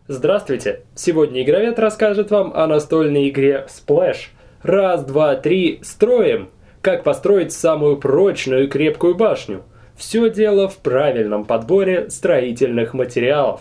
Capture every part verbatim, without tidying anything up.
Здравствуйте! Сегодня Игровед расскажет вам о настольной игре Splash. Раз, два, три, строим! Как построить самую прочную и крепкую башню. Все дело в правильном подборе строительных материалов.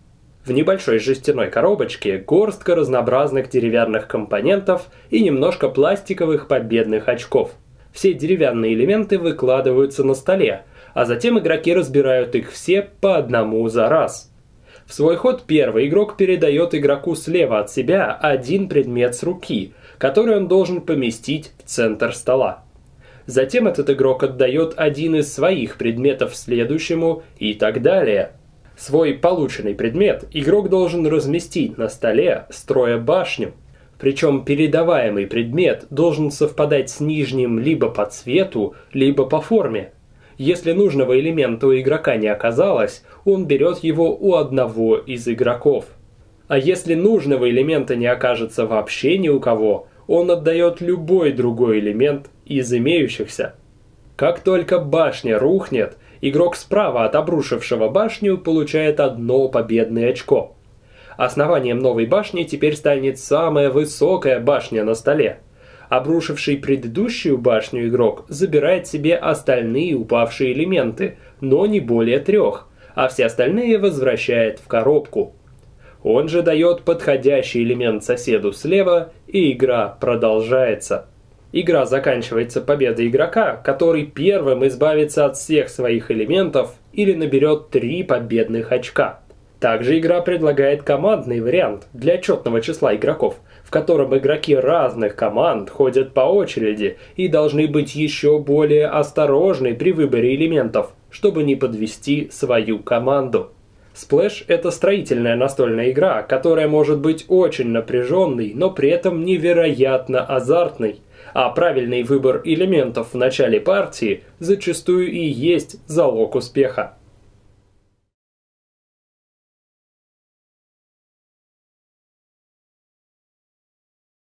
В небольшой жестяной коробочке горстка разнообразных деревянных компонентов и немножко пластиковых победных очков. Все деревянные элементы выкладываются на столе, а затем игроки разбирают их все по одному за раз. В свой ход первый игрок передает игроку слева от себя один предмет с руки, который он должен поместить в центр стола. Затем этот игрок отдает один из своих предметов следующему и так далее. Свой полученный предмет игрок должен разместить на столе, строя башню. Причем передаваемый предмет должен совпадать с нижним либо по цвету, либо по форме. Если нужного элемента у игрока не оказалось, он берет его у одного из игроков. А если нужного элемента не окажется вообще ни у кого, он отдает любой другой элемент из имеющихся. Как только башня рухнет, игрок справа от обрушившего башню получает одно победное очко. Основанием новой башни теперь станет самая высокая башня на столе. Обрушивший предыдущую башню игрок забирает себе остальные упавшие элементы, но не более трех, а все остальные возвращает в коробку. Он же дает подходящий элемент соседу слева, и игра продолжается. Игра заканчивается победой игрока, который первым избавится от всех своих элементов или наберет три победных очка. Также игра предлагает командный вариант для четного числа игроков, в котором игроки разных команд ходят по очереди и должны быть еще более осторожны при выборе элементов, чтобы не подвести свою команду. Splash – это строительная настольная игра, которая может быть очень напряженной, но при этом невероятно азартной, а правильный выбор элементов в начале партии зачастую и есть залог успеха.